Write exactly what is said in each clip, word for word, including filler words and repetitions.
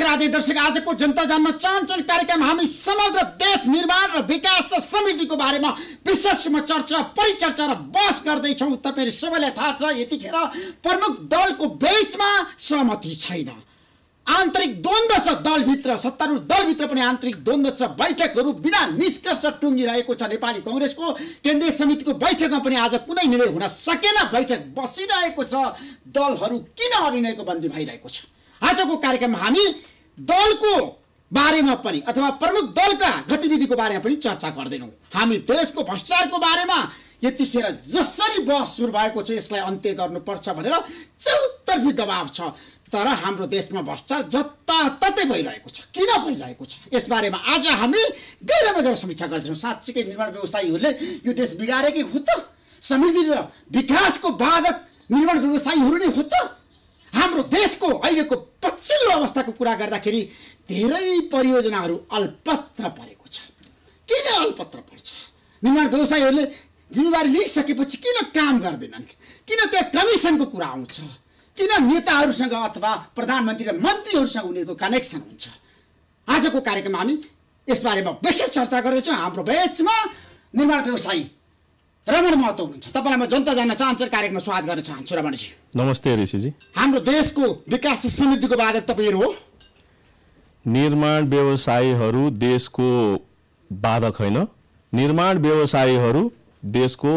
आदि दर्शक आजको जनता जान्न चाहन्छन् कार्यक्रम हामी समग्र देश निर्माण र विकास र समृद्धिको बारेमा विशेषमा चर्चा परिचर्चा र बहस गर्दैछौँ। तपाईहरु सबैलाई थाहा छ यतिखेर प्रमुख दलको बीचमा सहमति छैन, आन्तरिक द्वन्द्व छ। दलभित्र सत्तारूढ दलभित्र पनि आन्तरिक द्वन्द्व छ। बैठकहरू बिना निष्कर्ष टुङ्गिरहेको छ। नेपाली कांग्रेसको केन्द्रीय समितिको बैठकमा पनि आज कुनै निर्णय हुन सकेन, बैठक बसिरहेको छ। दलहरू किन अनिर्णयको बन्दी भइरहेको छ। आजको कार्यक्रममा हामी दलको बारेमा पनि अथवा प्रमुख दलका गतिविधिको बारेमा पनि चर्चा गर्दैनौँ। हामी देशको भ्रष्टाचारको बारेमा यतिखेर जसरी बहस सुरु भएको छ यसलाई अन्त्य गर्नुपर्छ भनेर चौतर्फी दबाव छ। तर हाम्रो देशमा भ्रष्टाचार जताततै भइरहेको छ। किन भइरहेको छ यसबारेमा आज हामी गहिरोमा गएर समीक्षा गर्दैछौँ। साँच्चीकै निर्माण व्यवसायीहरूले यो देश बिगारेकै हो त? समृद्धि र विकासको बाधक निर्माण व्यवसायीहरू नै हो त? हाम्रो देशको अहिलेको पछिल्लो अवस्थाको कुरा गर्दाखेरि धेरै परियोजनाहरू अल्पत्र परेको छ। किन अल्पत्र पर्छ? निर्माण व्यवसायीहरूले जिम्मेवारी लिइसकेपछि किन काम गर्दैनन्? किन त्यहाँ कमिसनको कुरा आउँछ? किन नेताहरूसँग अथवा प्रधानमन्त्री र मन्त्रीहरूसँग उनीहरूको कनेक्सन हुन्छ? आजको कार्यक्रममा हामी यसबारेमा विशेष चर्चा गर्दैछौँ। हाम्रो बीचमा निर्माण व्यवसायी रमण महतो हुनुहुन्छ। तपाईँलाई म जनता जान्न चाहन्छु कार्यक्रममा स्वागत गर्न चाहन्छु। रमणजी नमस्ते ऋषिजी। हाम्रो देशको विकास र समृद्धिको बाधक तपाईँहरू हो। निर्माण व्यवसायीहरू देशको बाधक होइन, निर्माण व्यवसायीहरू देशको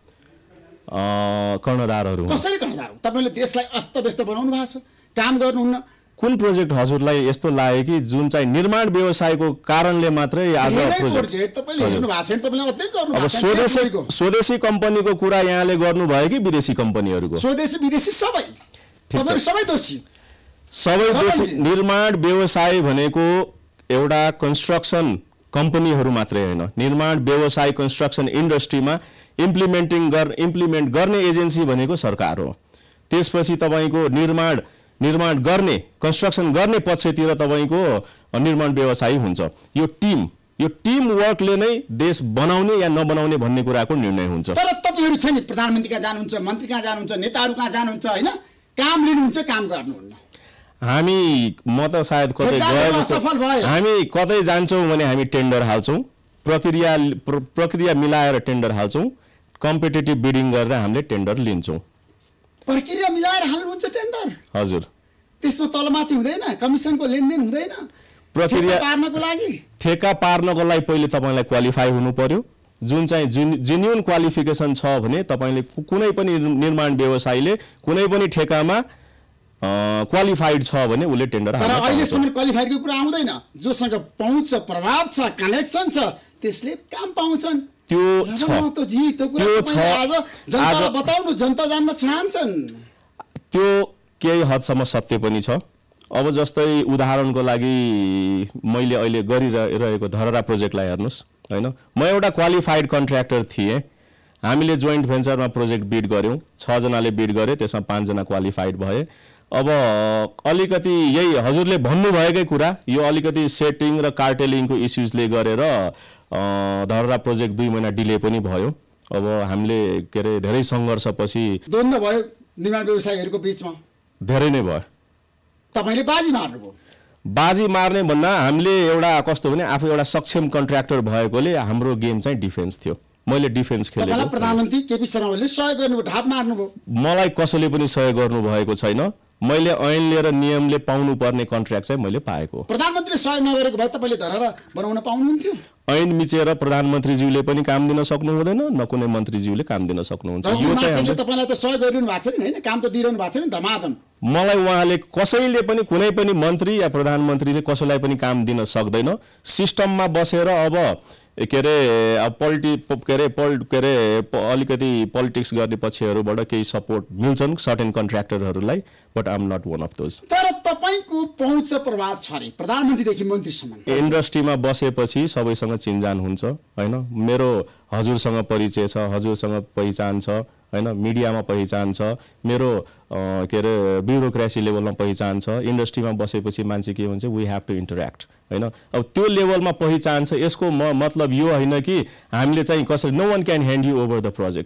कर्णधारहरू। कसरी कर्णधार हो? तपाईँले देशलाई अस्तव्यस्त बनाउनु भएको छ, काम गर्नुहुन्न। कुन प्रोजेक्ट हजुरलाई यस्तो लाग्यो कि जुन चाहिँ निर्माण व्यवसायको कारणले मात्रै आज प्रोजेक्ट तपाईले हेर्नु भएको छैन, तपाईले अध्ययन गर्नु भएको छैन? स्वदेशी स्वदेशी कम्पनीको कुरा यहाँले गर्नुभयो कि विदेशी कम्पनीहरूको? स्वदेशी विदेशी सबै, तपाईहरु सबै दोषी। सबै दोषी। निर्माण व्यवसाय भनेको एउटा कन्स्ट्रक्सन कम्पनीहरू मात्रै होइन, निर्माण व्यवसाय कन्स्ट्रक्सन इन्डस्ट्रीमा इम्प्लिमेन्टिङ गर्ने इम्प्लिमेन्ट गर्ने एजेन्सी भनेको सरकार हो। त्यसपछि तपाईको निर्माण निर्माण गर्ने कन्स्ट्रक्सन गर्ने पक्षतिर तपाईको निर्माण व्यवसायी हुन्छ। यो टिम यो टिम वर्कले नै देश बनाउने या नबनाउने भन्ने कुराको निर्णय हुन्छ। तर तपाईहरु छ नि प्रधानमन्त्री कहाँ जानुहुन्छ, मन्त्री कहाँ जानुहुन्छ, नेताहरू कहाँ जानुहुन्छ हैन, काम लिनुहुन्छ, काम गर्नुहुन्न। हामी म त सायद कतै गएको सफल भए हामी कतै जान्छौँ भने हामी टेन्डर हाल्छौँ, प्रक्रिया प्रक्रिया मिलाएर टेन्डर हाल्छौँ, कम्पिटिटिभ बिडिङ गरेर हामीले टेन्डर लिन्छौँ। प्रक्रिया मिलाएर हाल्नुहुन्छ टेन्डर? हजुर। त्यसमा तलमाथि हुँदैन, कमिसनको लेनदेन हुँदैन? प्रक्रिया पार्नको लागि ठेका पार्नको लागि पहिले तपाईलाई क्वालिफाई हुनु पर्यो। जुन चाहिँ जेन्युन क्वालिफिकेसन छ भने तपाईले कुनै पनि निर्माण व्यवसायीले कुनै पनि ठेकामा क्वालिफाइड छ भने उसले टेन्डर हाल्छ। तर अहिलेसम्म क्वालिफाइडको कुरा आउँदैन। जोसँग पहुँच छ, प्रभाव छ, कनेक्सन छ त्यसले काम पाउँछन्। त्यो छ, त्यो छ। आज जनतालाई बताउनु, जनता जान्न चाहन्छन्। त्यो केही हदसम्म सत्य पनि छ। अब जस्तै उदाहरणको लागि मैले अहिले गरिरहेको धरहरा प्रोजेक्टलाई हेर्नुस् हैन, म एउटा क्वालिफाइड कन्ट्र्याक्टर थिएँ। हामीले जोइन्ट भेन्चरमा प्रोजेक्ट बिड गर्यौँ, छ जनाले बिड गरे, त्यसमा पाँच जना क्वालिफाइड भए। अब अलिकति यही हजुरले भन्नुभएकै कुरा, यो अलिकति सेटिङ र कार्टेलिङको इस्युजले गरेर धरहरा प्रोजेक्ट दुई महिना डिले पनि भयो। अब हामीले के अरे धेरै सङ्घर्षपछि द्वन्द्व भयो निर्माण व्यवसायीहरूको बिचमा, धेरै नै भयो। तपाईले बाजी मार्नुभयो? बाजी मार्ने भन्दा हामीले एउटा कस्तो भने आफू एउटा सक्षम कन्ट्र्याक्टर भएकोले हाम्रो गेम चाहिँ डिफेन्स थियो। मैले डिफेन्स खेलेको। तपाईलाई प्रधानमन्त्री केपी शर्मा ओलीले सहयोग गर्नुभयो, ढाप मार्नुभयो? मलाई कसैले पनि सहयोग गर्नु भएको छैन। मैले ऐनले र नियमले पाउनु पर्ने कन्ट्र्याक्ट चाहिँ मैले पाएको। प्रधानमन्त्रीले सहयोग नगरेको भए तपाईले धरहरा बनाउन पाउनुहुन्थ्यो? ऐन मिचेर प्रधानमन्त्रीज्यूले पनि काम दिन सक्नु हुँदैन, न कुनै मन्त्रीज्यूले काम दिन सक्नुहुन्छ। यो चाहिँ तपाईलाई त सहयोग गरिरहनु भएको छ नि हैन, काम त दिइरहनु भएको छ नि धमाधम। मलाई उहाँले कसैले पनि कुनै पनि मन्त्री या प्रधानमन्त्रीले कसैलाई पनि काम दिन सक्दैन। सिस्टममा बसेर अब के अरे पोलिटि के अरे पोल के अरे अलिकति पोलिटिक्स गर्ने पक्षहरूबाट केही सपोर्ट मिल्छन् सर्टेन कन्ट्र्याक्टरहरूलाई, but I am not one of those. तर तपाईको पहुँच प्रभाव छ रे प्रधानमन्त्रीदेखि मन्त्रीसम्म। इन्डस्ट्रीमा बसेपछि सबैसँग चिन्जान हुन्छ हैन। मेरो हजुरसँग परिचय छ, हजुरसँग पहिचान छ हैन, मिडियामा पहिचान छ, मेरो के अरे ब्युरोक्रेसी लेभलमा पहिचान छ। इन्डस्ट्रीमा बसेपछि मान्छे के हुन्छ, वी हेभ टु इन्टरेक्ट हैन। अब त्यो लेभलमा पहिचान छ। यसको म मतलब यो होइन कि हामीले चाहिँ कसरी no one can hand you over the projects.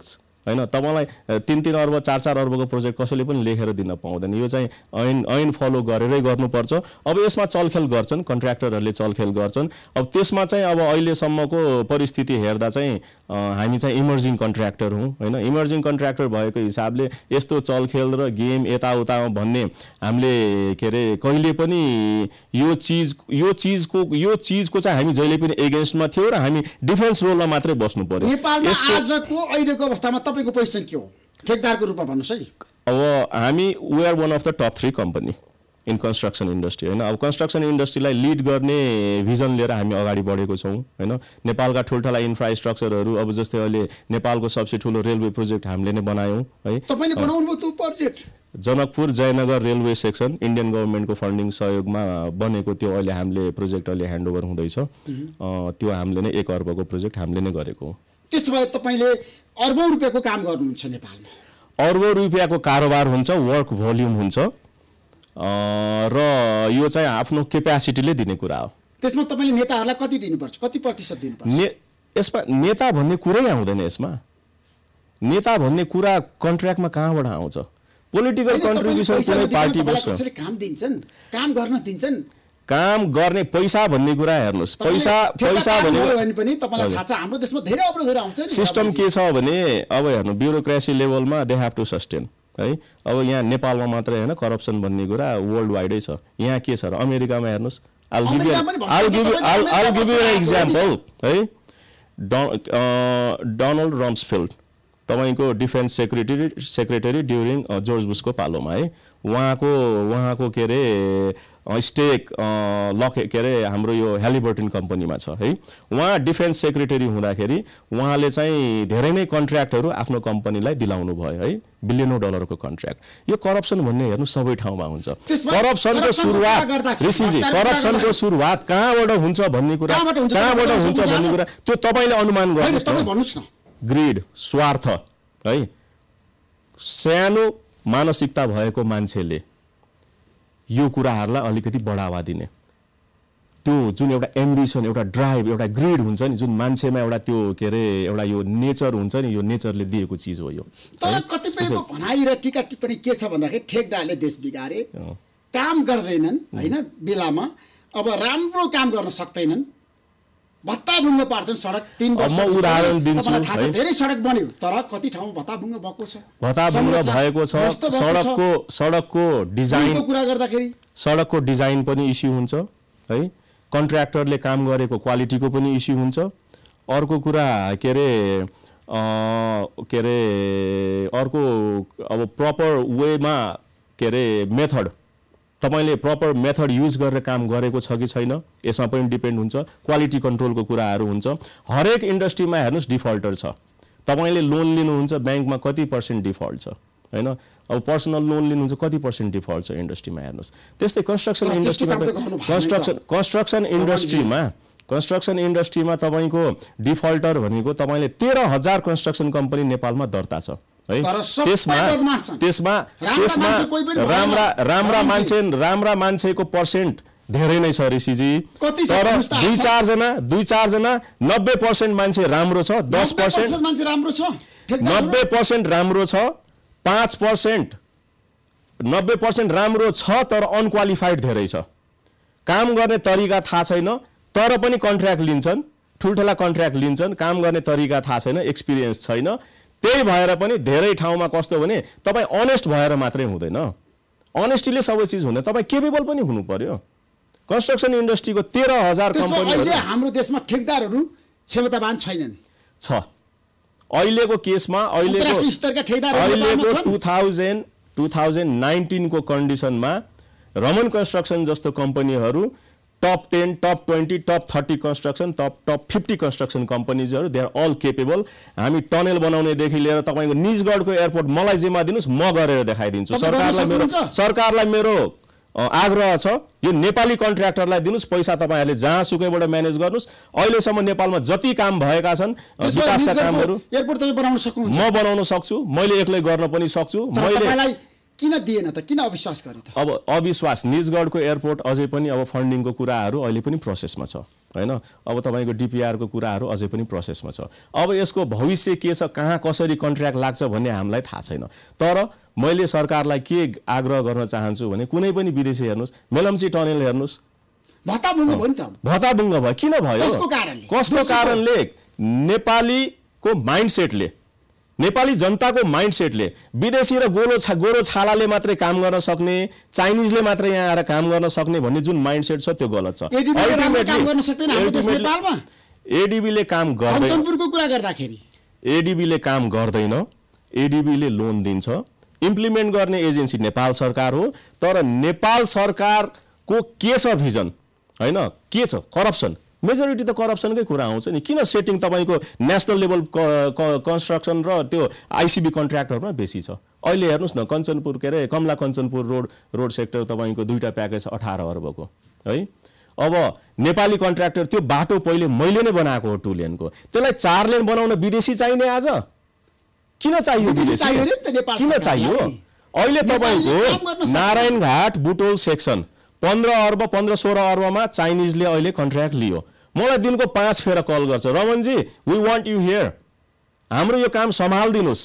हैन तपाईलाई तीन तीन अर्ब चार चार अर्बको प्रोजेक्ट कसैले पनि लेखेर दिन पाउँदैन यो चाहिँ ऐन ऐन फलो गरेरै गर्नुपर्छ अब यसमा चलखेल गर्छन् कन्ट्र्याक्टरहरूले चलखेल गर्छन् अब त्यसमा चाहिँ अब अहिलेसम्मको परिस्थिति हेर्दा चाहिँ हामी चाहिँ इमर्जिङ कन्ट्र्याक्टर हौं हैन इमर्जिङ कन्ट्र्याक्टर भएको हिसाबले यस्तो चलखेल र गेम यताउतामा भन्ने हामीले के रे कहिले पनि यो चीज यो चीजको यो चीजको चाहिँ हामी जहिले पनि एगेन्स्टमा थियौ र हामी डिफेन्स रोलमा मात्रै बस्नु पर्यो नेपालमा आजको अहिलेको अवस्थामा तपाईको पोजिसन के हो ठेकदारको रूपमा भन्नुस् है अब हामी we are one of the top three company in construction industry हैन अब कन्स्ट्रक्सन इन्डस्ट्रीलाई लिड गर्ने भिजन लिएर हामी अगाडि बढेको छौं हैन नेपालका ठुलठुला इन्फ्रास्ट्रक्चरहरू अब जस्तै अहिले नेपालको सबसे ठुलो रेलवे प्रोजेक्ट हामीले नै बनायौं है तपाईले बनाउनु भयो त्यो project Janakpur Jaynagar railway section Indian गभर्नमेन्टको फन्डिङ सहयोगमा बनेको त्यो अहिले हामीले प्रोजेक्ट अहिले ह्यान्डओभर हुँदैछ त्यो हामीले नै एक अर्बको प्रोजेक्ट हामीले नै गरेको हो त्यसो तपाईले अर्बौं रुपैयाँको काम गर्नुहुन्छ नेपालमा अर्बौं रुपैयाँको कारोबार हुन्छ वर्क भोल्युम हुन्छ र यो चाहिँ आफ्नो क्यापेसिटीले दिने कुरा हो त्यसमा तपाईले नेताहरूलाई कति दिनुपर्छ कति प्रतिशत दिनुपर्छ ने यसमा नेता भन्ने कुरै आउँदैन यसमा नेता भन्ने कुरा कन्ट्र्याक्टमा कहाँबाट आउँछ पोलिटिकल कन्ट्रिब्युसन कुनै पार्टी बस्छ कसैले काम दिन्छन् काम गर्न दिन्छन् काम गर्ने पैसा भन्ने कुरा हेर्नुस् पैसा पैसा भने पनि तपाईलाई थाहा छ हाम्रो देशमा धेरै अवरोधहरू आउँछ नि सिस्टम के छ भने अब हेर्नु ब्युरोक्रेसी लेभलमा दे हैव टु सस्टेन है अब यहाँ नेपालमा मात्रै हैन करप्सन भन्ने कुरा वर्ल्ड वाइडै छ यहाँ के छ र अमेरिकामा हेर्नुस् I'll give you I'll give you I'll, I'll give you an example है डोनाल्ड रम्सफिल्ड तपाईको defence secretary secretary during George बुशको पालोमा है उहाँको उहाँको के रे स्टेक लक के रे हाम्रो यो हेलिबर्टन कम्पनीमा छ है उहाँ डिफेन्स सेक्रेटरी हुँदाखेरि उहाँले चाहिँ धेरै नै कन्ट्र्याक्टहरू आफ्नो कम्पनीलाई दिलाउनु भयो है बिलियनौं डलरको कन्ट्र्याक्ट यो करप्सन भन्ने हेर्नु सबै ठाउँमा हुन्छ करप्सनको सुरुवात ऋषिजी करप्सनको सुरुवात कहाँबाट हुन्छ भन्ने कुरा कहाँबाट हुन्छ भन्ने कुरा त्यो तपाईले अनुमान गर्नुस् तपाई भन्नुस् न ग्रिड स्वार्थ है सानो मानसिकता भएको मान्छेले यो कुराहरुलाई अलिकति बढावा दिने त्यो जुन एउटा एम्बिसन एउटा ड्राइभ एउटा ग्रिड हुन्छ नि जुन मान्छेमा एउटा त्यो के रे एउटा यो नेचर हुन्छ नि यो नेचरले दिएको चीज हो यो तर कतिपयको भनाइ र टीका टिप्पणी के छ भन्दाखेरि ठेकदारले देश बिगारे काम गर्दैनन् हैन बेलामा अब राम्रो काम गर्न सक्दैनन् भत्ताभुङ्ग पार्छन् सडक तीन वर्ष म उदाहरण दिन्छु है धेरै सडक बन्यो तर कति ठाउँमा भत्ताभुङ्ग भएको छ भत्ताभुङ्ग भएको छ सडकको सडकको डिजाइन कुरा गर्दाखेरि सडकको डिजाइन पनि इस्यु हुन्छ है कन्ट्र्याक्टरले काम गरेको क्वालिटीको पनि इस्यु हुन्छ अर्को कुरा के रे के रे अर्को अब प्रपर वेमा के रे मेथड तपाईले प्रपर मेथड युज गरेर काम गरेको छ कि छैन यसमा पनि डिपेन्ड हुन्छ क्वालिटी कन्ट्रोलको कुराहरू हुन्छ हरेक इन्डस्ट्रीमा हेर्नुस् डिफल्टर छ तपाईले लोन लिनुहुन्छ बैंकमा कति पर्सेन्ट डिफल्ट छ हैन अब पर्सनल लोन लिनुहुन्छ कति पर्सेन्ट डिफल्ट छ इन्डस्ट्रीमा हेर्नुस् त्यस्तै कन्स्ट्रक्सन इन्डस्ट्रीमा कन्स्ट्रक्सन कन्स्ट्रक्सन इन्डस्ट्रीमा कन्स्ट्रक्सन इन्डस्ट्रीमा तपाईको डिफल्टर भनेको तपाईले तेह्र हजार कन्स्ट्रक्सन कम्पनी नेपालमा दर्ता छ है त्यसमा त्यसमा त्यसमा राम्रा राम्रा मान्छे राम्रा मान्छेको पर्सेन्ट धेरै नै छ ऋषिजी तर दुई चार जना दुई चार जना नब्बे पर्सेन्ट मान्छे राम्रो छ दस पर्सेन्ट मान्छे राम्रो छ नब्बे पर्सेन्ट राम्रो छ पाँच पर्सेन्ट नब्बे पर्सेन्ट राम्रो छ तर अनक्वालिफाइड धेरै छ काम गर्ने तरिका थाहा छैन तर पनि कन्ट्र्याक्ट लिन्छन् ठुलठुला कन्ट्र्याक्ट लिन्छन् काम गर्ने तरिका थाहा छैन एक्सपिरियन्स छैन त्यही भएर पनि धेरै ठाउँमा कस्तो भने तपाई अनेस्ट भएर मात्रै हुँदैन अनेस्टीले सबै चीज हुँदैन तपाई केपेबल पनि हुनु पर्यो कन्स्ट्रक्सन इन्डस्ट्रीको तेह्र हजार कम्पनीहरु अहिले हाम्रो देशमा ठेकदारहरू क्षमतावान छैनन् छ अहिलेको केसमा अहिलेको अन्तर्राष्ट्रिय स्तरका ठेकदारहरू अहिलेको दुई हजार उन्नाइस को कन्डिसनमा रमन कन्स्ट्रक्सन जस्तो कम्पनीहरु top ten top twenty top thirty construction top top fifty construction कम्पनीजहरु दे आर अल केपेबल हामी टनल बनाउने देखि लिएर तपाईको निजगढको एयरपोर्ट मलाई जिम्मा दिनुस् म गरेर देखाइदिन्छु सरकारलाई मेरो सरकारलाई मेरो आग्रह छ यो नेपाली कन्ट्र्याक्टरलाई दिनुस् पैसा तपाईहरुले जहाँ सुकैबाट म्यानेज गर्नुस् अहिलेसम्म नेपालमा जति काम भएका छन् विकासका कामहरु एयरपोर्ट तपाई बनाउन सक्नुहुन्छ म बनाउन सक्छु मैले एक्लै गर्न पनि सक्छु मैले किन दिएन त, किन अविश्वास गरे त? अब अविश्वास, निजगढको एयरपोर्ट अझै पनि अब फन्डिङको कुराहरू अहिले पनि प्रोसेसमा छ हैन। अब तपाईँको डिपिआरको कुराहरू अझै पनि प्रोसेसमा छ। अब यसको भविष्य के छ, कहाँ कसरी कन्ट्र्याक्ट लाग्छ भन्ने हामीलाई थाहा छैन। तर मैले सरकारलाई के आग्रह गर्न चाहन्छु भने कुनै पनि विदेशी हेर्नुहोस्, मेलम्ची टनेल हेर्नुहोस्, भत्ताभुङ्ग भयो नि त। भत्ताभुङ्ग भयो, किन भयो? कसको कारणले? कसको कारणले? नेपालीको माइन्डसेटले, नेपाली जनताको माइन्डसेटले विदेशी र गोलो छा गोरो छालाले मात्रै काम गर्न सक्ने, चाइनिजले मात्रै यहाँ आएर काम गर्न सक्ने भन्ने जुन माइन्डसेट छ त्यो गलत छ। एडिबीले काम गर्न सक्दैन हाम्रो देश नेपालमा। एडिबीले काम गर्दैन। कञ्चनपुरको कुरा गर्दाखेरि एडिबीले काम गर्दैन, एडिबीले लोन दिन्छ। इम्प्लिमेन्ट गर्ने एजेन्सी नेपाल सरकार हो, तर नेपाल सरकारको के छ भिजन हैन, के छ करप्सन, मेजोरिटी त करप्सनकै कुरा आउँछ नि। किन सेटिङ तपाईँको नेसनल लेभल कन्स्ट्रक्सन र त्यो आइसिबी कन्ट्र्याक्टहरूमा बेसी छ? अहिले हेर्नुहोस् न, कञ्चनपुर के अरे Kamala Kanchanpur road road sector तपाईँको दुईवटा प्याकेज अठार अर्बको है। अब नेपाली कन्ट्र्याक्टर, त्यो बाटो पहिले मैले नै बनाएको हो टु लेनको, त्यसलाई चार लेन बनाउन विदेशी चाहिने आज? किन चाहियो विदेशी? किन चाहियो? अहिले तपाईँको नारायणघाट बुटोल सेक्सन पन्ध्र अर्ब पन्ध्र सोह्र अर्बमा चाइनिजले अहिले कन्ट्र्याक्ट लियो। मलाई दिनको पाँच फेर कल गर्छ, रमनजी वी वान्ट यु हियर, हाम्रो यो काम सम्हालिदिनुहोस्।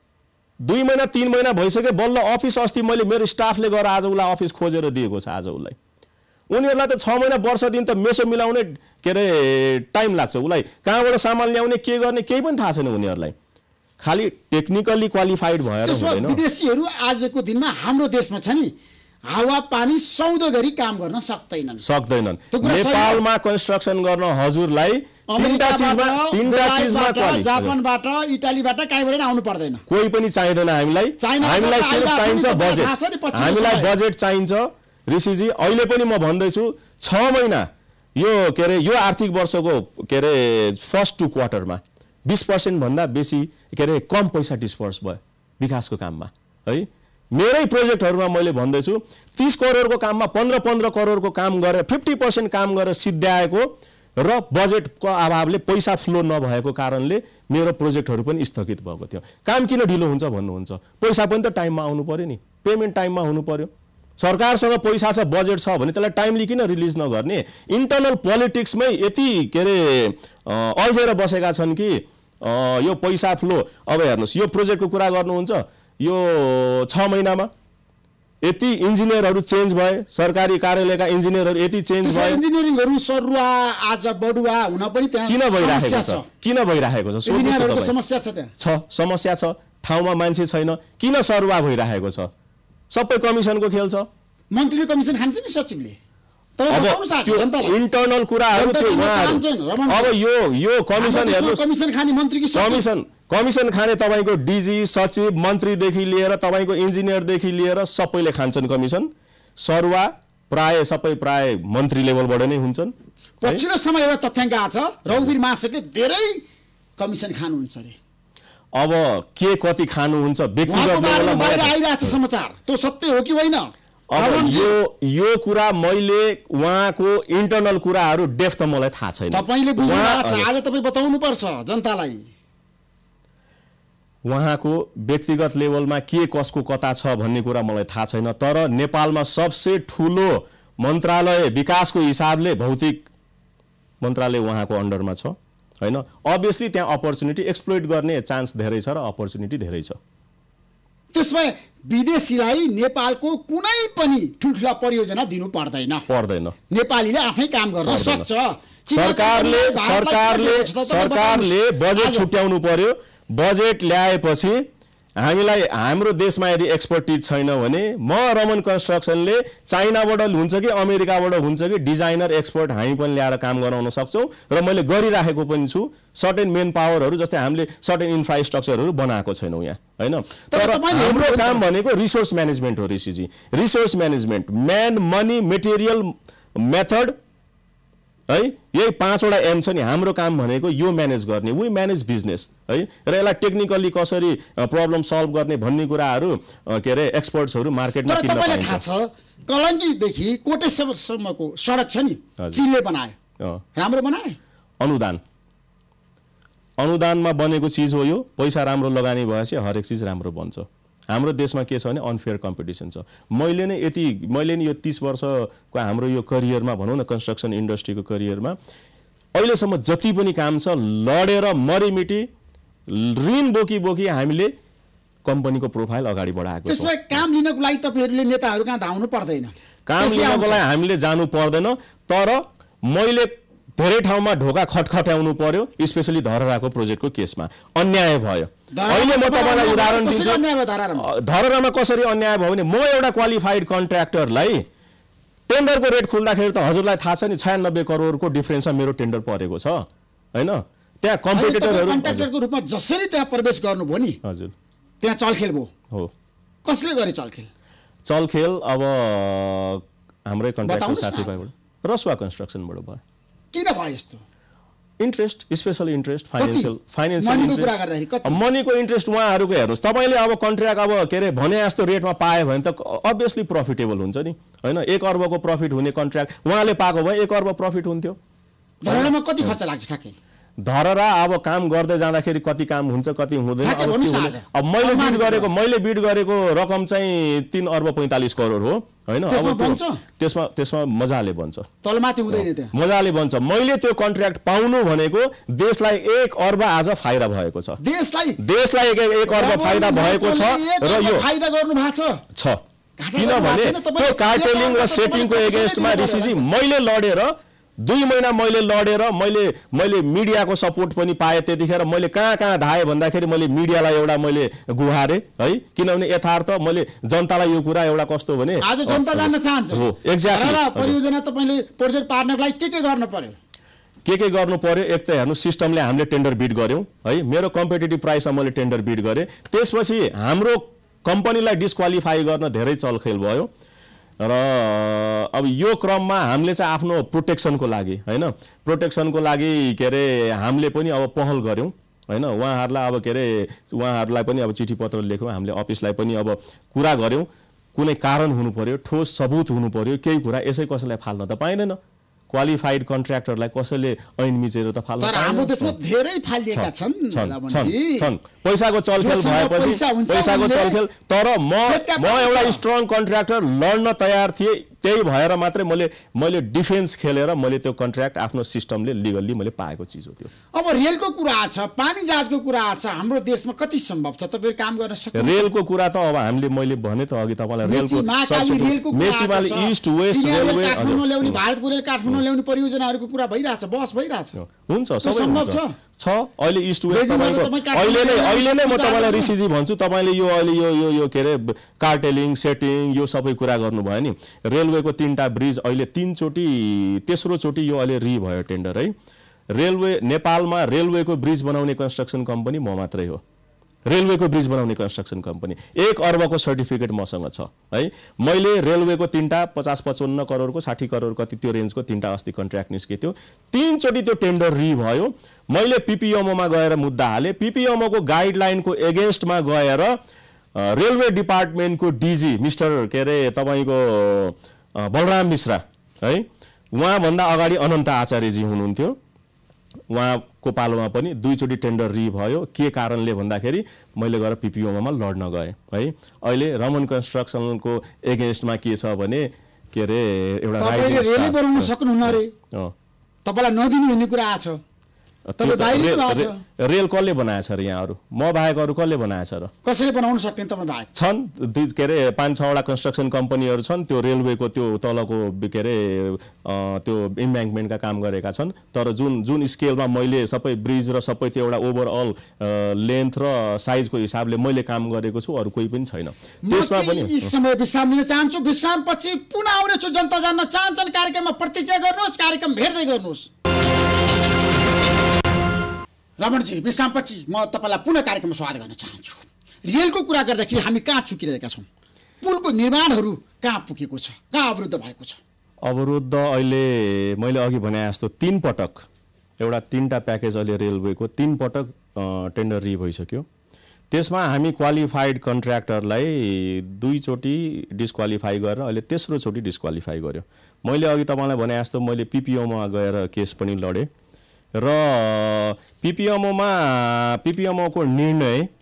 दुई महिना तिन महिना भइसक्यो, बल्ल अफिस अस्ति मैले मेरो स्टाफले गएर आज उसलाई अफिस खोजेर दिएको छ। आज उसलाई उनीहरूलाई त छ महिना वर्ष दिन त मेसो मिलाउने के अरे टाइम लाग्छ। उसलाई कहाँबाट सामान ल्याउने, के गर्ने केही पनि थाहा छैन उनीहरूलाई। खालि टेक्निकली क्वालिफाइड भएर हुँदैन। विदेशीहरू आजको दिनमा हाम्रो देशमा छ नि, हावा पानी सौदो गरी काम गर्न सक्दैनन् सक्दैनन् नेपालमा कन्स्ट्रक्सन गर्न हजुरलाई तीनटा चीजमा तीनटा चीजमा क्वालिटी, जापानबाट इटालीबाट कहीँबाट आउनु पर्दैन, कोही पनि चाहिदैन हामीलाई। हामीलाई सिर्फ चाहिन्छ बजेट, हामीलाई बजेट चाहिन्छ ऋषिजी। अहिले पनि म भन्दैछु छ महिना यो के अरे यो आर्थिक वर्षको के अरे फर्स्ट टु क्वार्टरमा बीस पर्सेन्ट भन्दा बेसी के अरे कम पैसा डिस्पर्स भयो विकासको काममा है। मेरै प्रोजेक्टहरूमा मैले भन्दैछु तीस करोडको काममा पन्ध्र पन्ध्र करोडको काम गरेर फिफ्टी पर्सेन्ट काम गरेर सिद्ध्याएको र बजेटको अभावले पैसा फ्लो नभएको कारणले मेरो प्रोजेक्टहरू पनि स्थगित भएको थियो। काम किन ढिलो हुन्छ भन्नुहुन्छ? पैसा पनि त टाइममा आउनु पर्यो नि, पेमेन्ट टाइममा हुनु पर्यो। सरकारसँग पैसा छ, बजेट छ भने त्यसलाई टाइमली किन रिलिज नगर्ने? इन्टरनल पोलिटिक्समै यति के अरे अल्झेर बसेका छन् कि यो पैसा फ्लो। अब हेर्नुहोस्, यो प्रोजेक्टको कुरा गर्नुहुन्छ, यो छ महिनामा यति इन्जिनियरहरू चेन्ज भए, सरकारी कार्यालयका इन्जिनियरहरू यति चेन्ज भए। इन्जिनियरिङहरू सरुवा आज बढुवा हुन पनि त्यहाँ किन भइरहेको छ? किन भइरहेको छ? इन्जिनियरहरूको समस्या छ, त्यहाँ छ समस्या छ, ठाउँमा मान्छे छैन, किन सरुवा भइरहेको छ? सबै कमिसनको खेल छ। मन्त्रीले कमिसन खान्छ नि सचिवले। इन्टरनल कुराहरू त्यो अब यो यो कमिसन हेर्नुहोस्, कमिसन खाने मन्त्री कि कमिसन कमिसन खाने तपाईँको डिजी सचिव मन्त्रीदेखि लिएर तपाईँको इन्जिनियरदेखि लिएर सबैले खान्छन् कमिसन। सरुवा प्राय सबै प्राय मन्त्री लेभलबाट नै हुन्छन्। पछिल्लो समय एउटा तथ्याङ्क आएको छ, रघुवीर महाशयले धेरै कमिसन खानुहुन्छ अरे। अब के कति खानुहुन्छ व्यक्तिगत लेभलमा बाहिर आइरहेको छ समाचार, त्यो सत्य हो कि होइन? अब यो यो कुरा मैले उहाँको इन्टरनल कुराहरू डेफ त मलाई थाहा छैन। तपाईले बुझ्नु भएको छ, आज तपाईँ बताउनु पर्छ जनतालाई। उहाँको व्यक्तिगत लेभलमा के कसको कता छ भन्ने कुरा मलाई थाहा छैन। तर नेपालमा सबसे ठुलो मन्त्रालय विकासको हिसाबले भौतिक मन्त्रालय उहाँको अन्डरमा छ हैन। अभियसली त्यहाँ अपर्च्युनिटी एक्सप्लोइट गर्ने चान्स धेरै छ र अपर्च्युनिटी धेरै छ। त्यसमा विदेशीलाई नेपालको कुनै पनि ठुल्ठुला परियोजना दिनु पर्दैन पर्दैन नेपालीले आफै काम गर्न सक्छ। सरकारले सरकारले सरकारले बजेट छुट्याउनु पर्यो। बजेट ल्याएपछि हामीलाई हाम्रो देशमा यदि एक्सपर्टिज छैन भने म रमन कन्स्ट्रक्सनले चाइनाबाट हुन्छ कि अमेरिकाबाट हुन्छ कि डिजाइनर एक्सपर्ट हामी पनि ल्याएर काम गराउन सक्छौँ र मैले गरिराखेको पनि छु। सर्टेन मेन पावरहरू जस्तै हामीले सर्टेन इन्फ्रास्ट्रक्चरहरू बनाएको छैनौँ यहाँ हैन। तर हाम्रो काम भनेको रिसोर्स म्यानेजमेन्ट हो ऋषिजी। Resource management, man money material method है, यही पाँचवटा एम छ नि। हाम्रो काम भनेको यो म्यानेज गर्ने, वी म्यानेज बिजनेस है, र यसलाई टेक्निकली कसरी प्रब्लम सल्भ गर्ने भन्ने कुराहरू के अरे एक्सपर्ट्सहरू मार्केटमा किन्न पाइन्छ। तपाईँलाई थाहा छ कलङ्कीदेखि कोटेश्वरसम्मको सडक छ नि, चिनले बनायो, राम्रो बनायो। अनुदान अनुदानमा बनेको चिज हो यो। पैसा राम्रो लगानी भएपछि हरेक चिज राम्रो बन्छ। हाम्रो देशमा के छ भने अनफेयर कम्पिटिसन छ। मैले नै यति मैले नै यो तीस वर्षको हाम्रो यो करियरमा भनौँ न कन्स्ट्रक्सन इन्डस्ट्रीको करियरमा अहिलेसम्म जति पनि काम छ लडेर मरिमिटी ऋण बोकी बोकी हामीले कम्पनीको प्रोफाइल अगाडि बढाएको छ। त्यसमा काम लिनको लागि तपाईहरुले नेताहरु कहाँ धाउनु पर्दैन, काम लिनको लागि हामीले जानु पर्दैन। तर मैले धेरै ठाउँमा ढोका खटखट्याउनु पर्यो, स्पेशली धरहराको प्रोजेक्टको केसमा अन्याय भयो। अहिले म तपाईलाई उदाहरण दिन्छु धरहरामा कसरी अन्याय भयो भने म एउटा क्वालिफाइड कन्ट्र्याक्टरलाई टेन्डरको रेट खुल्दाखेरि त हजुरलाई थाहा छ नि छयानब्बे करोडको डिफरेन्समा मेरो टेन्डर परेको छ हैन। त्यहाँ कम्पिटिटरहरु कन्ट्र्याक्टरको रूपमा जसरी त्यहाँ प्रवेश गर्नुभयो नि हजुर त्यहाँ चलखेल भयो हो। कसले गरे चलखेल? चलखेल अब हाम्रै कन्ट्र्याक्टर साथीभाइबाट रसुवा कन्स्ट्रक्सनबाट भयो। किन भयो यस्तो? Interest, specially interest, financial financial मनीको कुरा गर्दाखेरि कति मनीको इन्ट्रेस्ट उहाँहरूको हेर्नुहोस् तपाईँले अब कन्ट्र्याक्ट अब के अरे भने जस्तो रेटमा पायो भने त अभियसली प्रफिटेबल हुन्छ नि होइन। एक अर्बको प्रफिट हुने कन्ट्र्याक्ट उहाँले पाएको भए एक अर्ब प्रफिट हुन्थ्यो। धरहरामा कति खर्च लाग्छ ठ्याक्कै? धरहरा अब काम गर्दै जाँदाखेरि कति काम हुन्छ कति हुँदैन। अब मैले बिड गरेको मैले बिड गरेको रकम चाहिँ तीन अर्ब पैँतालिस करोड हो होइन। अब त्यसमा त्यसमा मजाले बन्छ, तलमाथि हुँदैन त्यहाँ मजाले बन्छ। मैले त्यो कन्ट्र्याक्ट पाउनु भनेको देशलाई एक अर्ब आज फाइदा भएको छ, देशलाई देशलाई एक अर्ब फाइदा भएको छ र यो फाइदा गर्नु भएको छ। किनभने त्यो कार्टेलिङ र सेटिङको एगेन्स्टमा ऋषिजी मैले लडेर दुई महिना मैले लडेर मैले मैले मिडियाको सपोर्ट पनि पाएँ। त्यतिखेर मैले कहाँ कहाँ धाएँ भन्दाखेरि मैले मिडियालाई एउटा मैले गुहारेँ है। किनभने यथार्थ मैले जनतालाई यो कुरा एउटा कस्तो भने आज जनता जान्न चाहन्छ हो एक्ज्याक्टली परियोजना तपाईले प्रोजेक्ट पार्नको लागि के के गर्नु पर्यो के के गर्नु पर्यो। एक त हेर्नु सिस्टमले हामीले टेन्डर बिड गर्यौँ है, मेरो कम्पिटिटिभ प्राइसमा मैले टेन्डर बिड गरेँ। त्यसपछि हाम्रो कम्पनीलाई डिस्क्वालिफाई गर्न धेरै चलखेल भयो र अब यो क्रममा हामीले चाहिँ आफ्नो प्रोटेक्सनको लागि हैन प्रोटेक्सनको लागि के अरे हामीले पनि अब पहल गर्यौं हैन। उहाँहरूलाई अब के अरे उहाँहरूलाई पनि अब चिठी पत्र लेख्यौं, हामीले अफिसलाई पनि अब कुरा गर्यौं। कुनै कारण हुनु पर्यो, ठोस सबुत हुनु पर्यो। केही कुरा यसै कसैलाई फाल्न त पाइँदैन। क्वालिफाइड कन्ट्र्याक्टरलाई कसैले ऐन मिचेर त फाल्न पाइँदैन। तर हाम्रो देशमा धेरै फालिएका छन् छन् पैसाको चलखेल भएपछि पैसाको चलखेल। तर म म एउटा स्ट्रङ कन्ट्र्याक्टर लड्न तयार थिए, त्यही भएर मात्रै मैले मैले डिफेन्स खेलेर मैले त्यो कन्ट्र्याक्ट आफ्नो सिस्टमले लिगल्ली मैले पाएको चिज हो त्यो। अब रेलको कुरा छ, पानी जहाजको कुरा छ, हाम्रो देशमा कति सम्भव छ तपाईहरु काम गर्न सक्नु? रेलको कुरा त अब हामीले मैले भने त अघि तपाईलाई रेलको रेलको मेचीमाली ईस्ट वेस्ट रेलवे काठमाडौँ ल्याउने भारतको रेल काठमाडौँ ल्याउने परियोजनाहरुको कुरा भइराछ, बस भइराछ। हुन्छ सबै सम्भव छ छ अहिले ईस्ट वेस्ट तपाईको अहिले नै अहिले नै म तपाईलाई ऋषिजी भन्छु, तपाईले यो अहिले यो यो यो के रे कार्टेलिङ सेटिङ यो सबै कुरा गर्नु भयो नि। रेलवेको तीनटा ब्रिज अहिले तीन चोटी तेस्रो चोटी यो अहिले रि भयो टेन्डर है। रेलवे नेपालमा रेलवेको ब्रिज बनाउने कन्स्ट्रक्सन कम्पनी म मात्रै हो। रेलवेको ब्रिज बनाउने कन्स्ट्रक्सन कम्पनी एक अर्बको सर्टिफिकेट मसँग छ है। मैले रेलवेको तीनटा पचास पचपन्न करोडको साठी करोड कति त्यो रेन्जको तीनटा अस्ति कन्ट्र्याक्ट निस्केथ्यो। तीनचोटि त्यो टेन्डर रि भयो। मैले पिपिएमओमा गएर मुद्दा हालेँ। पिपिएमओको गाइडलाइनको एगेन्स्टमा गएर रेलवे डिपार्टमेन्टको डिजी मिस्टर के अरे तपाईँको बलराम मिश्रा है, उहाँभन्दा अगाडि अनन्त आचार्यजी हुनुहुन्थ्यो, उहाँको पालोमा पनि दुईचोटि टेन्डर रि भयो। के कारणले भन्दाखेरि मैले गएर पिपिओमा लड्न गएँ है। अहिले रमन कन्स्ट्रक्सनको एगेन्स्टमा के छ भने के अरे एउटा रेलै बनाउन सक्नुहुन्न रे, तपाईलाई नदिनु भन्ने कुरा आछ। रेल कसले बनाएछ र यहाँहरु? म बाहेक अरु कसले बनाएछ र? कसैले बनाउन सक्दैन तपाई बाहेक? छन् दुई के अरे पाँच छवटा कन्स्ट्रक्सन कम्पनीहरु छन्, त्यो रेलवेको त्यो तलको के अरे त्यो इम्ब्याङ्कमेन्टका काम गरेका छन्। तर जुन जुन स्केलमा मैले सबै ब्रिज र सबै त्यो एउटा ओभरअल लेन्थ र साइजको हिसाबले मैले काम गरेको छु, अरु कोही पनि छैन। त्यसमा पनि यस समय विश्राम लिन चाहन्छु। विश्रामपछि पुनः आउने छु। जनता जान्न चाहन्छन् कार्यक्रममा प्रतीक्षा गर्नुहोस्, कार्यक्रम हेर्दै गर्नुहोस्। रमणजी, विश्रामपछि म तपाईलाई पुनः कार्यक्रममा स्वागत गर्न चाहन्छु। रेलको कुरा गर्दाखेरि हामी कहाँ चुकिरहेका छौं? पुलको निर्माणहरू कहाँ पुगेको छ, कहाँ अवरुद्ध भएको छ? अवरुद्ध अहिले मैले अघि भने जस्तो तीन पटक एउटा तीनटा प्याकेज अहिले रेलवेको तीन पटक टेन्डर रि भइसक्यो। त्यसमा हामी क्वालिफाइड कन्ट्र्याक्टरलाई दुईचोटि डिस्क्वालिफाई गरेर अहिले तेस्रो चोटि डिस्क्वालिफाई गर्यो। मैले अघि तपाईलाई भने जस्तो मैले पिपिओमा गएर केस पनि लडे र पिपिएमओमा पिपिएमओको निर्णय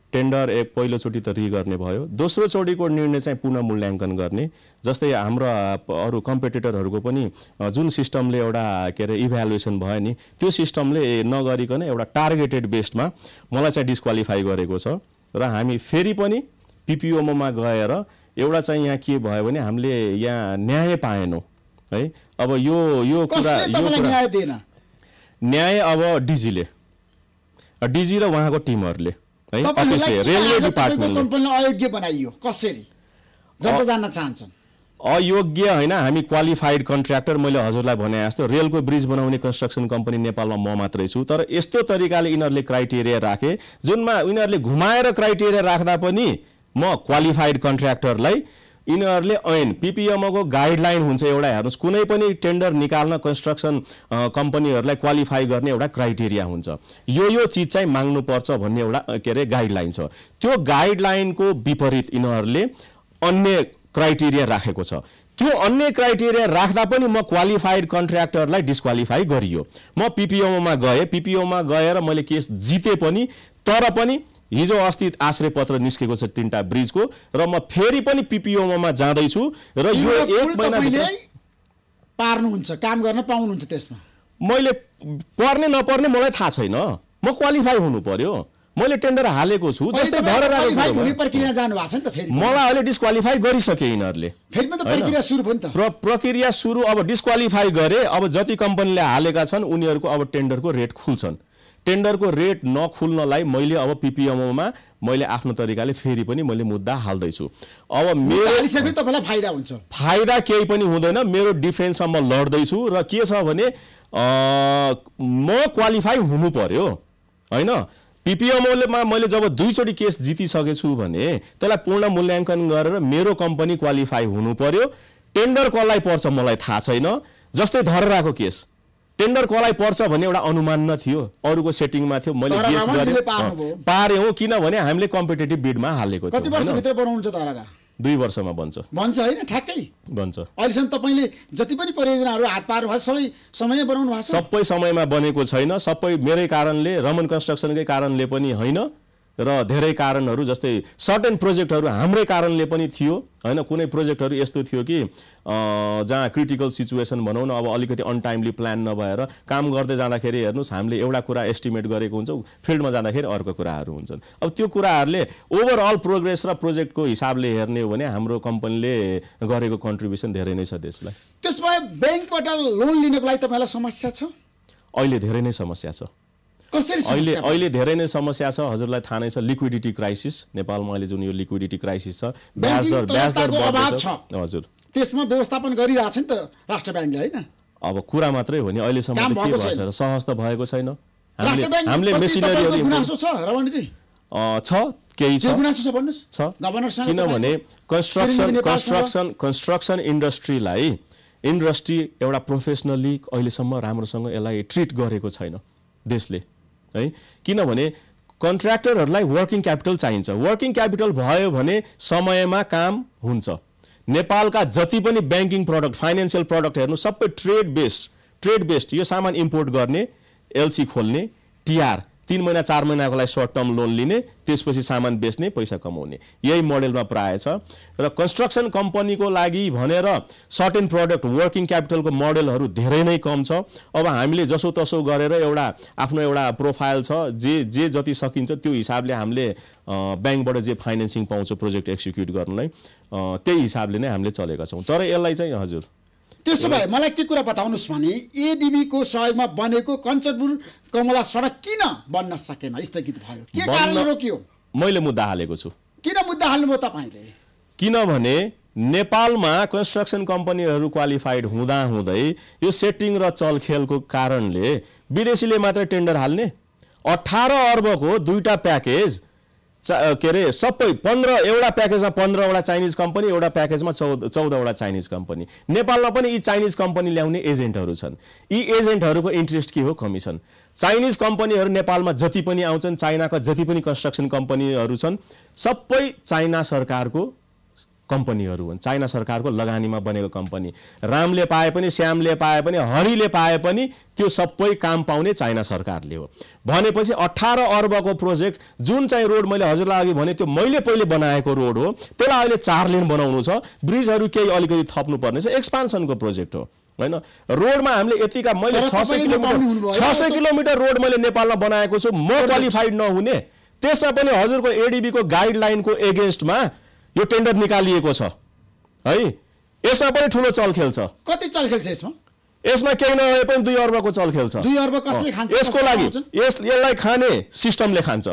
टेन्डर एक पहिलोचोटि त रिगर्ने भयो, दोस्रो चोटिको निर्णय चाहिँ पुनः मूल्याङ्कन गर्ने। जस्तै हाम्रो अरू कम्पिटिटरहरूको पनि जुन सिस्टमले एउटा के अरे इभ्यालुएसन भयो नि, त्यो सिस्टमले नगरिकन एउटा टार्गेटेड बेस्डमा मलाई चाहिँ डिस्क्वालिफाई गरेको छ र हामी फेरि पनि पिपिओमा गएर एउटा चाहिँ यहाँ के भयो भने हामीले यहाँ न्याय पाएनौँ है। अब यो यो कुरा न्याय दिएन, न्याय अब डिजीले डिजी र उहाँको टिमहरूले है, अफिसले रेलवे डिपार्टमेन्टले कम्पनीलाई अयोग्य बनाइयो। कसरी जनता जान्न चाहन्छन्? अयोग्य होइन, हामी क्वालिफाइड कन्ट्र्याक्टर, मैले हजुरलाई भने जस्तो रेलको ब्रिज बनाउने कन्स्ट्रक्सन कम्पनी नेपालमा म मात्रै छु। तर यस्तो तरिकाले यिनीहरूले क्राइटेरिया राखे जुनमा यिनीहरूले घुमाएर क्राइटेरिया राख्दा पनि म क्वालिफाइड कन्ट्र्याक्टरलाई यिनीहरूले ऐन पिपिएमओको गाइडलाइन हुन्छ एउटा, हेर्नुहोस् कुनै पनि टेन्डर निकाल्न कन्स्ट्रक्सन कम्पनीहरूलाई क्वालिफाई गर्ने एउटा क्राइटेरिया हुन्छ, यो यो चिज चाहिँ माग्नुपर्छ भन्ने एउटा के अरे गाइडलाइन छ। त्यो गाइडलाइनको विपरीत यिनीहरूले अन्य क्राइटेरिया राखेको छ। त्यो अन्य क्राइटेरिया राख्दा पनि म क्वालिफाइड कन्ट्र्याक्टरलाई डिस्क्वालिफाई गरियो। म पिपिओमा गएँ, पिपिओमा गएर मैले केस जिते पनि, तर पनि हिजो अस्ति आश्रय पत्र निस्केको छ तीनटा ब्रिजको र म फेरि पनि पिपिओमा जाँदैछु र यो एक महिना पार्नुहुन्छ, काम गर्न पाउनुहुन्छ। त्यसमा मैले पर्ने नपर्ने मलाई थाहा छैन, म क्वालिफाई हुनु पर्यो। मैले टेन्डर हालेको छु, जस्तै क्वालिफाई हुने प्रक्रिया जानु भएको छ नि त। फेरि मलाई अहिले डिस्क्वालिफाई गरिसके यिनीहरूले, फेरि त प्रक्रिया सुरु भयो नि त। प्रक्रिया सुरु, अब डिस्क्वालिफाई गरे, अब जति कम्पनीले हालेका छन् उनीहरूको अब टेन्डरको रेट खुल्छन्। टेन्डरको रेट नखुल्नलाई मैले अब पिपिएमओमा मैले आफ्नो तरिकाले फेरि पनि मैले मुद्दा हाल्दैछु। अब मेरो तपाईँलाई फाइदा हुन्छ? फाइदा केही पनि हुँदैन, मेरो डिफेन्समा म लड्दैछु र के छ भने म क्वालिफाई हुनु पर्यो होइन। पिपिएमओमा मैले जब दुईचोटि केस जितिसकेछु भने त्यसलाई पूर्ण मूल्याङ्कन गरेर मेरो कम्पनी क्वालिफाई हुनु पर्यो। टेन्डर कसलाई पर्छ मलाई थाहा छैन, जस्तै धरहराको केस टेन्डर कसलाई पर्छ भन्ने एउटा अनुमान न थियो, अरूको सेटिङमा थियो, मैले गेस गरेँ पारे हो, किनभने हामीले कम्पिटेटिभ बिडमा हालेको थियो। कति वर्षभित्र बनाउनुहुन्छ धरहरा? दुई वर्षमा बन्छ बन्छ होइन, ठ्याक्कै बन्छ। अहिलेसम्म तपाईँले जति पनि परियोजनाहरू हात पार्नु भएको सबै समय बनाउनु भएको छ? सबै समयमा बनेको छैन, सबै मेरै कारणले, रमन कन्स्ट्रक्सनकै कारणले पनि होइन र धेरै कारणहरू, जस्तै सर्टेन प्रोजेक्टहरू हाम्रै कारणले पनि थियो होइन। कुनै प्रोजेक्टहरू यस्तो थियो कि जहाँ क्रिटिकल सिचुएसन भनौँ न, अब अलिकति अनटाइमली प्लान नभएर काम गर्दै जाँदाखेरि हेर्नुहोस् हामीले एउटा कुरा एस्टिमेट गरेको हुन्छ, फिल्डमा जाँदाखेरि अर्को कुराहरू हुन्छन्। अब त्यो कुराहरूले ओभरअल प्रोग्रेस र प्रोजेक्टको हिसाबले हेर्ने हो भने हाम्रो कम्पनीले गरेको कन्ट्रिब्युसन धेरै नै छ देशलाई। त्यसमा ब्याङ्कबाट लोन लिनको लागि तपाईँलाई समस्या छ? अहिले धेरै नै समस्या छ। अहिले अहिले धेरै नै समस्या छ, हजुरलाई थाहा नै छ। लिक्विडिटी क्राइसिस नेपालमा अहिले जुन यो लिक्विडिटी क्राइसिस छ, ब्याज दर ब्याज दर बढ्दैछ हजुर, त्यसमा व्यवस्थापन गरिरहेको छ नि त राष्ट्र ब्याङ्कले होइन। अब कुरा मात्रै हो नि, अहिलेसम्म के भएको छ, सहज त भएको छैन। हामीले हामीले मेसिनरीहरू गुनासो छ रमणजी? छ केही छ, छ किनभने कन्स्ट्रक्सन कन्स्ट्रक्सन कन्स्ट्रक्सन इन्डस्ट्रीलाई इन्डस्ट्री एउटा प्रोफेसनली अहिलेसम्म राम्रोसँग यसलाई ट्रिट गरेको छैन देशले है। किनभने कन्ट्र्याक्टरहरूलाई वर्किङ क्यापिटल चाहिन्छ, वर्किङ क्यापिटल भयो भने समयमा काम हुन्छ। नेपालका जति पनि ब्याङ्किङ प्रडक्ट, फाइनेन्सियल प्रडक्ट हेर्नु सबै ट्रेड बेस्ड ट्रेड बेस्ड यो सामान इम्पोर्ट गर्ने, एलसी खोल्ने, टिआर तीन महिना चार महिनाको लागि सर्ट टर्म लोन लिने, त्यसपछि सामान बेच्ने, पैसा कमाउने, यही मोडेलमा प्राय छ। र कन्स्ट्रक्सन कम्पनीको लागि भनेर सर्टेन प्रडक्ट वर्किङ क्यापिटलको मोडेलहरू धेरै नै कम छ। अब हामीले जसो तसो गरेर एउटा आफ्नो एउटा प्रोफाइल छ, जे जे जति सकिन्छ त्यो हिसाबले हामीले ब्याङ्कबाट जे फाइनेन्सिङ पाउँछ प्रोजेक्ट एक्जिक्युट गर्नलाई, त्यही हिसाबले नै हामीले चलेका छौँ। तर यसलाई चाहिँ हजुर त्यसो भए मलाई के कुरा बताउनुहोस् भने एडिबीको सहयोगमा बनेको कञ्चनपुर कमला सडक किन बन्न सकेन, स्थगित भयो, के कारणले रोकियो? मैले मुद्दा हालेको छु। किन मुद्दा हाल्नुभयो तपाईँले? किनभने नेपालमा कन्स्ट्रक्सन कम्पनीहरू क्वालिफाइड हुँदा हुँदै यो सेटिङ र चलखेलको कारणले विदेशीले मात्र टेन्डर हाल्ने, अठार अर्बको दुईटा प्याकेज के अरे सबै पन्ध्र एउटा प्याकेजमा पन्ध्रवटा चाइनिज कम्पनी, एउटा प्याकेजमा चौध चौधवटा चाइनिज कम्पनी। नेपालमा पनि यी चाइनिज कम्पनी ल्याउने एजेन्टहरू छन्। यी एजेन्टहरूको इन्ट्रेस्ट के हो? कमिसन। चाइनिज कम्पनीहरू नेपालमा जति पनि आउँछन्, चाइनाका जति पनि कन्स्ट्रक्सन कम्पनीहरू छन्, सबै चाइना सरकारको कम्पनीहरू हुन्, चाइना सरकारको लगानीमा बनेको कम्पनी। रामले पाए पनि, श्यामले पाए पनि, हरिले पाए पनि त्यो सबै काम पाउने चाइना सरकारले हो। भनेपछि अठार अर्बको प्रोजेक्ट जुन चाहिँ रोड मैले हजुरलाई अघि भने त्यो मैले पहिले बनाएको रोड हो, त्यसलाई अहिले चार लेन बनाउनु छ, ब्रिजहरू केही अलिकति थप्नु पर्ने छ, एक्सपान्सनको प्रोजेक्ट हो हैन। रोडमा हामीले यतिका मैले छ सय किलोमिटर छ सय किलोमिटर रोड मैले नेपालमा बनाएको छु, म क्वालिफाइड नहुने, त्यसमा पनि हजुरको एडिबीको गाइडलाइनको एगेन्स्टमा यो टेन्डर निकालिएको छ है। यसमा पनि ठुलो चलखेल छ। कति चलखेल छ यसमा? यसमा केही नभए पनि दुई अर्बको चलखेल छ। दुई अर्ब कसले खान्छ? यसको लागि यस यसलाई खाने सिस्टमले खान्छ,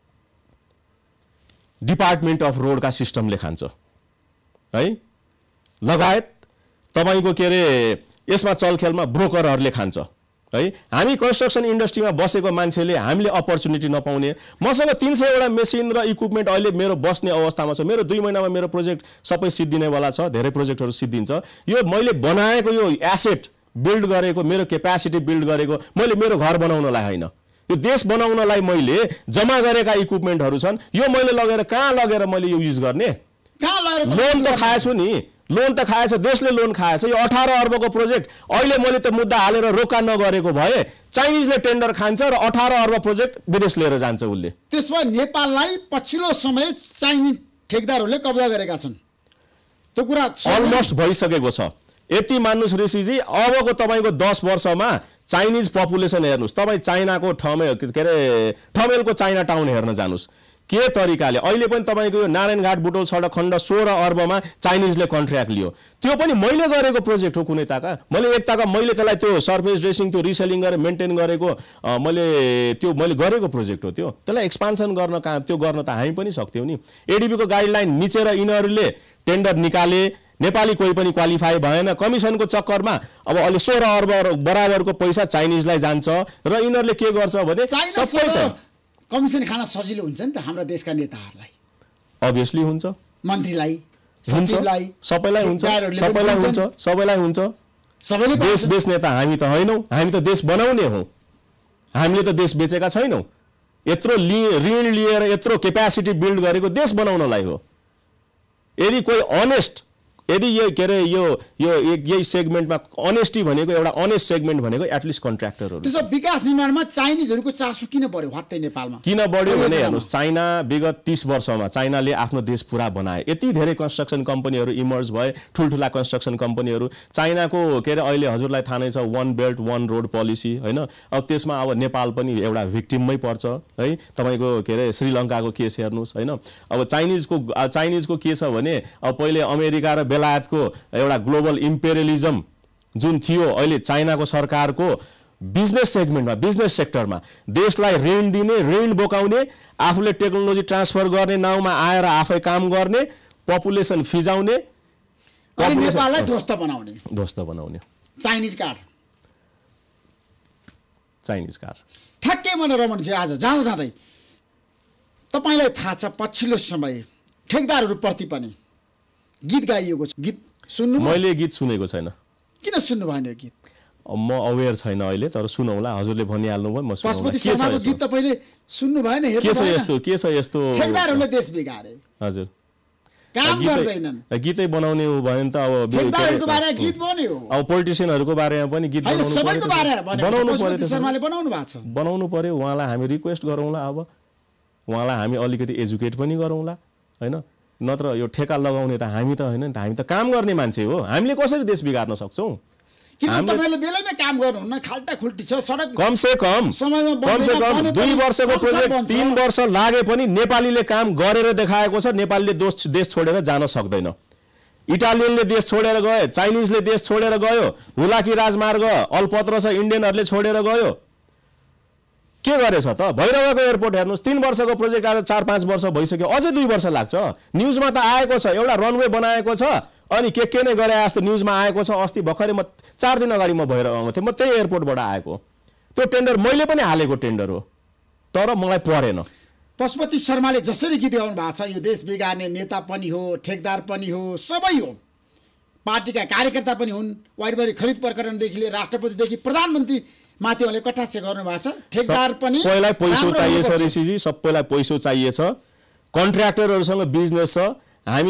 डिपार्टमेन्ट अफ रोडका सिस्टमले खान्छ है। लगायत तपाईको के अरे यसमा चलखेलमा ब्रोकरहरूले खान्छ है। हामी कन्स्ट्रक्सन इन्डस्ट्रीमा बसेको मान्छेले हामीले अपर्च्युनिटी नपाउने, मसँग तीन सयवटा मेसिन र इक्विपमेन्ट अहिले मेरो बस्ने अवस्थामा छ, मेरो दुई महिनामा मेरो प्रोजेक्ट सबै सिद्धिनेवाला छ, धेरै प्रोजेक्टहरू सिद्धिन्छ। यो मैले बनाएको यो एसेट बिल्ड गरेको, मेरो क्यापेसिटी बिल्ड गरेको मैले मेरो घर बनाउनलाई होइन, यो देश बनाउनलाई मैले जम्मा गरेका इक्विपमेन्टहरू छन्, यो मैले लगेर कहाँ लगेर मैले यो युज गर्ने? कहाँ लगेर? लोन त खाएछु नि, लोन त खाएछ, देशले लोन खाएछ। यो अठार अर्बको प्रोजेक्ट अहिले मैले त मुद्दा हालेर रोका नगरेको भए चाइनिजले टेन्डर खान्छ र अठार अर्ब प्रोजेक्ट विदेश लिएर जान्छ उसले। त्यसमा नेपाललाई पछिल्लो समय चाइनिज ठेकदारहरूले कब्जा गरेका छन्, त्यो कुरा अलमोस्ट भइसकेको छ। यति मान्नुस् ऋषिजी, अबको तपाईँको दस वर्षमा चाइनिज पपुलेसन हेर्नुहोस्, तपाईँ चाइनाको ठमेल के अरे ठमेलको चाइना टाउन हेर्न जानुहोस् के तरिकाले। अहिले पनि तपाईँको यो नारायणघाट बुटोल सडक खण्ड सोह्र अर्बमा चाइनिजले कन्ट्र्याक्ट लियो, त्यो पनि मैले गरेको प्रोजेक्ट हो। कुनै ताका मैले एक ताका मैले त्यसलाई त्यो सर्फेस ड्रेसिङ त्यो रिसेलिङ गरेर मेन्टेन गरेको मैले त्यो मैले गरेको प्रोजेक्ट हो। त्यो त्यसलाई एक्सपान्सन गर्न कहाँ त्यो गर्न त हामी पनि सक्थ्यौँ नि। एडिबीको गाइडलाइन मिचेर यिनीहरूले टेन्डर निकाले, नेपाली कोही पनि क्वालिफाई भएन, कमिसनको चक्करमा अब अहिले सोह्र अर्ब बराबरको पैसा चाइनिजलाई जान्छ र यिनीहरूले के गर्छ भने सबै छ। कमिसन खान सजिलो हुन्छ नि त हाम्रा देशका नेताहरूलाई, अभियसली हुन्छ, मन्त्रीलाई, सचिवलाई, सबैलाई हुन्छ, सबैलाई हुन्छ, सबैलाई हुन्छ। सबैले देश बेच्ने त हामी त होइनौँ, हामी त देश बनाउने हौ, हामीले त देश बेचेका छैनौँ। यत्रो ऋण लिएर यत्रो क्यापेसिटी बिल्ड गरेको देश बनाउनलाई हो। यदि कोही अनेस्ट, यदि यो के अरे यो यो यही सेगमेन्टमा अनेस्टी भनेको एउटा अनेस्ट सेगमेन्ट भनेको एटलिस्ट कन्ट्र्याक्टरहरू। त्यसो विकास निर्माणमा चाइनिजहरूको चासो किन बढ्यो वात्तै नेपालमा? किन बढ्यो भने हेर्नुहोस्, चाइना विगत तीस वर्षमा चाइनाले आफ्नो देश पुरा बनाए, यति धेरै कन्स्ट्रक्सन कम्पनीहरू इमर्ज भए, ठुल्ठुला कन्स्ट्रक्सन कम्पनीहरू। चाइनाको के अरे अहिले हजुरलाई थाहा नै छ one belt one road policy होइन। अब त्यसमा अब नेपाल पनि एउटा भिक्टिममै पर्छ है। तपाईँको के अरे श्रीलङ्काको केस हेर्नुहोस् होइन। अब चाइनिजको चाइनिजको के छ भने अब पहिले अमेरिका र बेलायतको एउटा ग्लोबल इम्पेरियलिजम जुन थियो, अहिले चाइनाको सरकारको बिजनेस सेगमेन्टमा, बिजनेस सेक्टरमा देशलाई ऋण दिने, ऋण बोकाउने, आफूले टेक्नोलोजी ट्रान्सफर गर्ने नाउँमा आएर आफै काम गर्ने, पपुलेसन फिजाउने, नेपाललाई ध्वस्त बनाउने ध्वस्त बनाउने चाइनिज कार्ड चाइनिज कार्ड ठ्याक्कै मन रमणजी आज जाँदा जाँदै तपाईँलाई थाहा छ पछिल्लो समय ठेकदारहरूप्रति पनि गीत गाइएको छ, गीत सुन्नु? मैले गीत सुनेको छैन। किन सुन्नु भएन यो गीत? म अवेयर छैन अहिले, तर सुनौला, हजुरले भनिहाल्नु भयो म सुनौला। पशुपति शर्माको गीत तपाईँले सुन्नु भएन, हेर्नु के छ यस्तो, के छ यस्तो? ठेकदारहरूले देश बिगारे, हजुर काम गर्दैनन्। गीतै बनाउने हो भने त अब ठेकदारहरूको बारेमा गीत बन्यो, अब पोलिटिशियनहरूको बारेमा पनि गीत बनाउनु पर्यो, सबैको बारेमा बनाउनु पर्यो। शर्माले बनाउनु भएको छ, बनाउनु पर्यो। उहाँलाई हामी रिक्वेस्ट गरौँला, अब उहाँलाई हामी अलिकति एजुकेट पनि गरौँला हैन। नत्र यो ठेका लगाउने त हामी त होइन नि त, हामी त काम गर्ने मान्छे हो, हामीले कसरी देश बिगार्न सक्छौँ? किन तपाईले बेलैमा काम गर्नुहुन्न? खाल्टा खुल्टी छ सडक, कम से कम समयमा कम से कम दुई वर्षको प्रोजेक्ट तीन वर्ष लागे पनि नेपालीले काम गरेर देखाएको छ। नेपालीले दोष देश छोडेर जान सक्दैन। इटालियनले देश छोडेर गए, चाइनिजले देश छोडेर गयो, हुलाकी राजमार्ग अल्पत्र छ इन्डियनहरूले छोडेर गयो। के गरेछ त? भैरवको एयरपोर्ट हेर्नुहोस्, तीन वर्षको प्रोजेक्ट आएर चार पाँच वर्ष भइसक्यो, अझै दुई वर्ष लाग्छ। न्युजमा त आएको छ, एउटा रनवे बनाएको छ, अनि के के नै गरे जस्तो न्युजमा आएको छ। अस्ति भर्खरै म चार दिन अगाडि म भैरवमा थिएँ, म त्यही एयरपोर्टबाट आएको। त्यो टेन्डर मैले पनि हालेको टेन्डर हो, तर मलाई परेन। पशुपति शर्माले जसरी गीत गाउनु भएको छ, यो देश बिगार्ने नेता पनि हो, ठेकदार पनि हो, सबै हो, पार्टीका कार्यकर्ता पनि हुन्। वारिवारी खरिद प्रकरणदेखि लिएर राष्ट्रपतिदेखि प्रधानमन्त्री माथि उहाँले कटाक्ष गर्नुभएको छ। ठेकदार पनि सबैलाई पैसो चाहिएछ ऋषिजी, सबैलाई पैसो चाहिएछ। कन्ट्र्याक्टरहरूसँग बिजनेस छ। हामी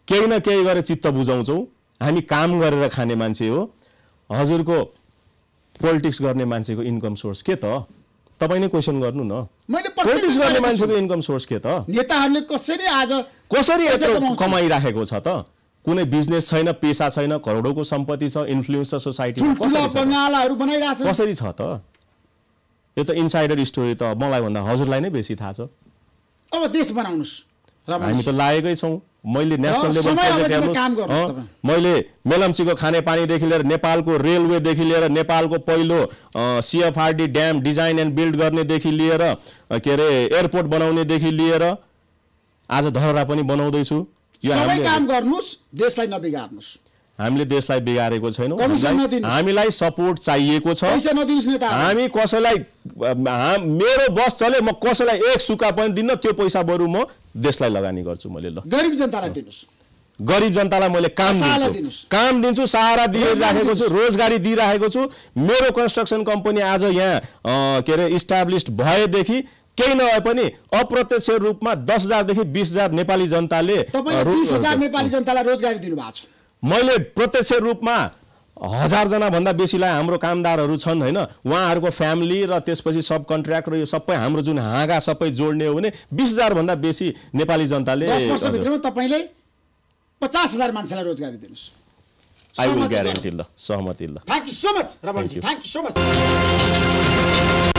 केही न केही गरेर चित्त बुझाउँछौँ। हामी काम गरेर खाने मान्छे हो। हजुरको पोलिटिक्स गर्ने मान्छेको इन्कम सोर्स के त? तपाईँ नै क्वेसन गर्नु न। मैले पोलिटिक्स गर्ने मान्छेको इन्कम सोर्स के त? नेताहरूले कसरी आज कसरी यत्रो कमाइराखेको छ त? कुनै बिजनेस छैन, पेसा छैन, करोडौँको सम्पत्ति छ, इन्फ्लुएन्स छ सोसाइटीमा, कसरी छ त? यो त इनसाइडर स्टोरी त मलाई भन्दा हजुरलाई नै बेसी थाहा छ। अब देश बनाउनुस्, हामी त लागेकै छौँ। मैले नेसनल लेभल प्रोजेक्ट हेर्नुहोस्, मैले मेलम्चीको खानेपानीदेखि लिएर नेपालको रेलवेदेखि लिएर नेपालको पहिलो CFRD dam design and build गर्नेदेखि लिएर के अरे एयरपोर्ट बनाउनेदेखि लिएर आज धरहरा पनि बनाउँदैछु। सबै काम गर्नुस्, देशलाई नबिगार्नुस्। हामीले देशलाई बिगारेको छैनौँ। हामीलाई सपोर्ट चाहिएको छ। हामी कसैलाई मेरो बस चले म कसैलाई एक सुका पनि दिन्न, त्यो पैसा बरु म देशलाई लगानी गर्छु। मैले ल गरिब जनतालाई दिनुस्, गरिब जनतालाई मैले काम दिन्छु, काम दिन्छु, सहारा दिइराखेको छु, रोजगारी दिइराखेको छु। मेरो कन्स्ट्रक्सन कम्पनी आज यहाँ के अरे इस्टाब्लिस्ड भएदेखि केही नभए पनि अप्रत्यक्ष रूपमा दस हजारदेखि बिस हजार नेपाली जनताले बिस हजार नेपाली जनतालाई रोजगारी दिनुभएको छ। मैले प्रत्यक्ष रूपमा हजारजना भन्दा बेसीलाई हाम्रो कामदारहरू छन् होइन, उहाँहरूको फ्यामिली र त्यसपछि सब कन्ट्र्याक्ट र यो सबै हाम्रो जुन हाँगा सबै जोड्ने हो भने बिस हजार भन्दा बेसी नेपाली जनताले दस वर्षभित्रमा तपाईँले पचास हजार मान्छेलाई रोजगारी दिनुहोस्। I will guarantee. ल सहमति। ल थ्याङ्क यू सो मच रमणजी, थ्याङ्क यू सो मच।